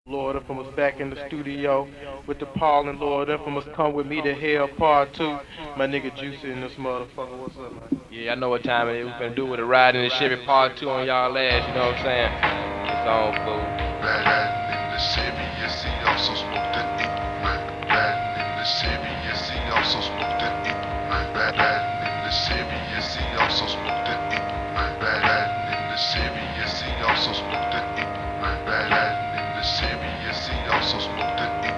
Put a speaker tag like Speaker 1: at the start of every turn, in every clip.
Speaker 1: Lord Infamous back in the studio with the Paul and Lord Infamous come with me to hell part 2. My nigga Juicy in this motherfucker. What's up, man?
Speaker 2: Yeah, I know what time it is. We finna do with a ride in the Chevy part 2 on y'all ass, you know what I'm saying? It's on, fool.
Speaker 3: Riding in the Chevy, yes, he also smoked that weed. Riding in the Chevy, yes, he also smoked that weed. Riding in the Chevy, yes, he also smoked that weed. Riding in the Chevy, yes, he also smoked that weed. Riding in the Chevy, yes, he also smoked that weed.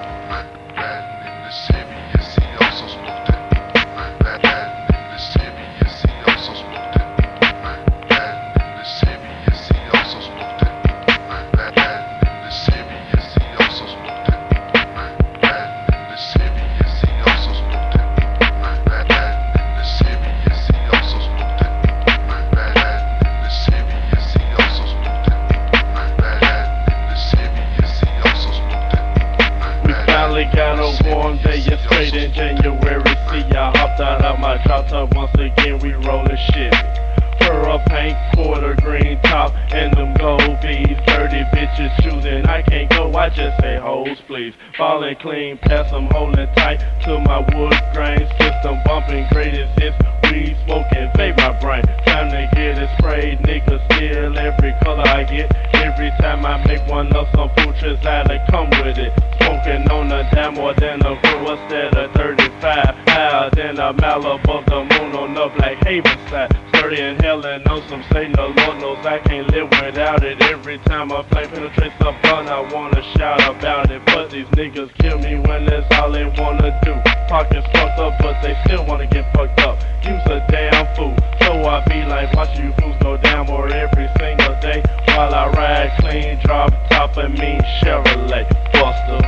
Speaker 3: Riding in the Chevy, yes, he also smoked that weed. Riding in the Chevy, yes, he also smoked that weed. Riding in the Chevy, yes, he also smoked that weed. Riding in the Chevy, yes, he also smoked that weed. Riding in the Chevy, yes, he also smoked that weed. Riding in the Chevy, yes, he also smoked that weed. Riding in the Chevy, yes, he also smoked that weed. Riding in the Chevy, yes, he also smoked that weed.
Speaker 4: We finally got a warm day, yeah, straight in January. See, I hopped out of my drop top once again, we rollin' shit. Pearl paint, quarter green top, and them gold beads. Dirty bitches choosing, I can't go, I just say hoes please. Ballin' clean, pass them holding tight to my wood grain system. Bumping greatest hits, weed smoking, vape my brain. Time to get it sprayed, niggas steal every color I get. Every time I make one up, some food trips out to come with it. Smoking on a dime more than a brew, instead of 35. Higher than a mile above the moon on the Black Haven side. Sturdy and hellin' on some Satan, the Lord knows I can't live without it. Every time a flame penetrates the blunt, I wanna shout about it. But these niggas kill me when that's all they wanna do. Pockets fucked up, but they still wanna get fucked up. You's a damn fool, so I be like, watch you fools go down more every single day. While I ride clean, drop top and mean Chevrolet Buster.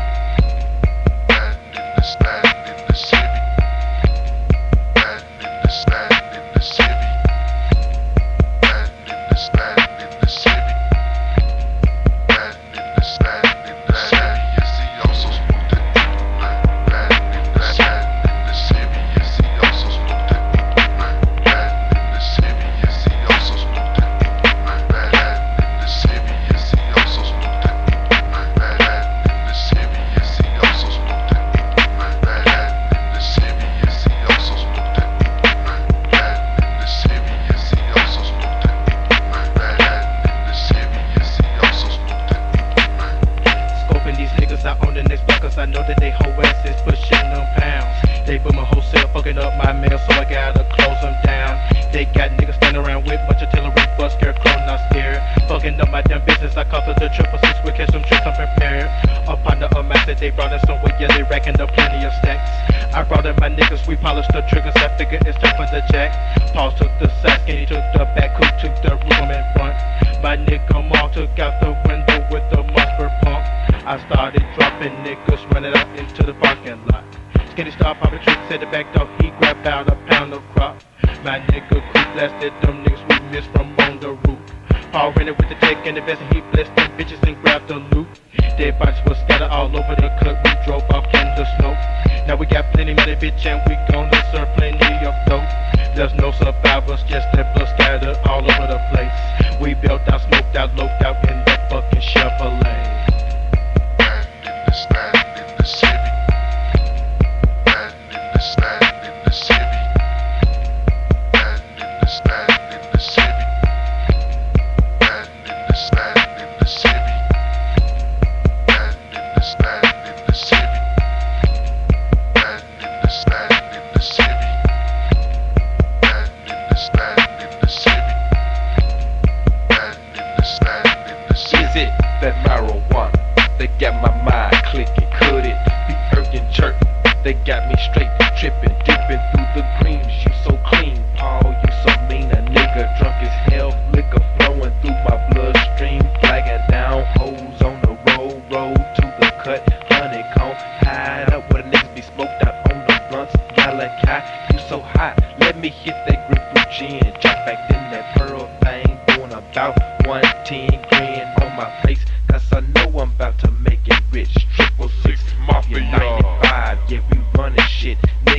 Speaker 3: Riding in the Chevy. Riding in the Chevy. Riding in the Chevy. Riding in the Chevy, yes, he also smoked that weed. Riding in the Chevy, yes, he also smoked that weed. Riding in the Chevy, yes, he also smoked that weed. Riding in the Chevy, yes, he also smoked that weed. Riding in the Chevy, yes, he also smoked that weed. Riding in the Chevy, yes, he also smoked that weed. Riding in the Chevy, yes, he also smoked that weed. Riding in the Chevy, yes, he also smoked that weed.
Speaker 1: Scoping these niggas out on the next block, cause I know that they whole asses pushing them pounds. They put my wholesale fucking up my mail, so I gotta close them down. They got niggas standing around with bunch of artillery, but scarecrow not scared. Fucking up my damn business, I call it the 666, we catch some tricks, I'm prepared. Upon the amount that they brought us somewhere, yeah, they racking up plenty of stacks. I brought in my niggas, we polished the triggers, I figured it's time for the jack. Paul took the side, Skinny took the back, who took the room in front. My nigga Maul took out the window with the musper pump. I started dropping niggas, running out into the parking lot. Skinny started popping tricks at the back door, he grabbed out a pound of crop. My nigga crew blasted them niggas we missed from on the roof. Paul ran it with the tech and the vest and he blessed them bitches and grabbed the loot. Dead bodies were scattered all over the cut, we drove off in the snow. Now we got plenty money, bitch, and we gonna serve plenty of dope. There's no survivors, just that blood scattered all over the place. We built out, smoked out, loped out in that fucking Chevrolet.
Speaker 3: Riding in the Chevy. Riding in the Chevy. Riding in the Chevy. Riding in the Chevy. Riding in the Chevy. Riding in the Chevy. Riding in the Chevy. Riding in the Chevy.
Speaker 2: Is it that marijuana? They got my mind clicking. Could it be irking jerk? They got me straight tripping, dipping through the greens. You so clean, Paul, you so mean. A nigga drunk as hell, liquor flowing through my bloodstream. Flagging down hoes on the road to the cut. Honeycomb, hide up where the niggas be smoked out on the blunts. Malachi, you so hot, let me hit that grapefruit gin. Drop back in that pearl thing, doing about 110 grin on my face. Cause I know I'm about to make it rich. 666 Mafia 95, yeah, we running shit.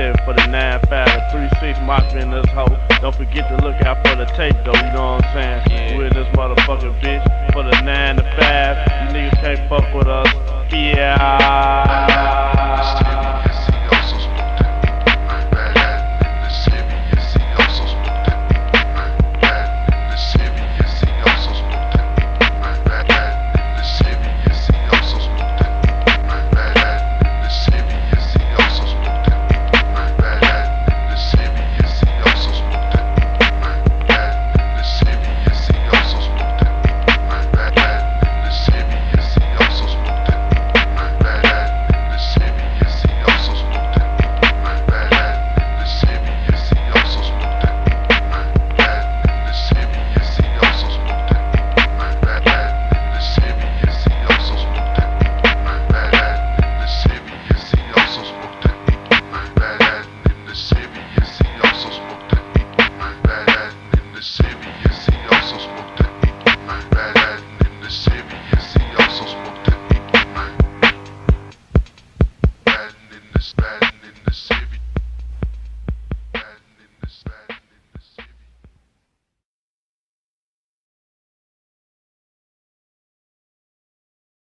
Speaker 4: heavy for the 9-5, the 3-6 mafia in this hoe. Don't forget to look out for the tape though, you know what I'm saying? With this motherfucking bitch for the 9 to 5. You niggas can't fuck with us. Yeah.